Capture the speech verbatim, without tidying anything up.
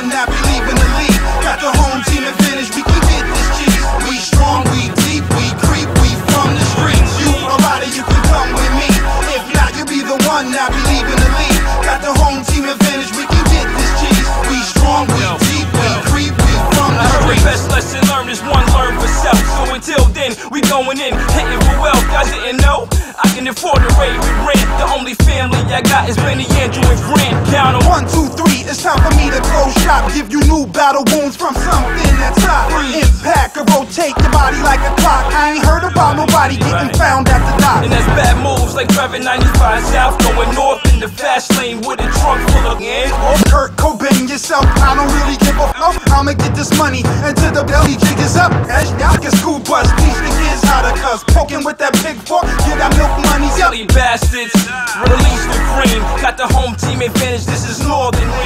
one, now we leaving the lead. Got the home team advantage, we can get this cheese. We strong, we deep, we creep, we from the streets. You a rider, you can come with me. If not, you'll be the one, now we leaving the lead. Got the home team advantage, we can get this cheese. We strong, we deep, we creep, we from the streets. The best lesson learned is one learn for self. So until then, we going in, hitting for wealth. Y'all didn't know? I can afford to raid with rent. The only family I got is Benny, Andrew, and Grant. Count 'em. One, two, three, it's time for me to close shop. Give you new battle wounds from something that's hot. Impact, or rotate your body like a clock. I ain't heard about nobody getting found at the dock. And that's bad moves like driving ninety-five south, going north in the fast lane with a trunk full of yen. Kurt Cobain yourself, I don't really give a fuck. I'ma get this money until the belly jig is up. As y'all get school bus, teach the kids how to cuss. Poking with that big fork, get that milk money. Silly bastards, release the cream. Got the home team advantage, this is Northern.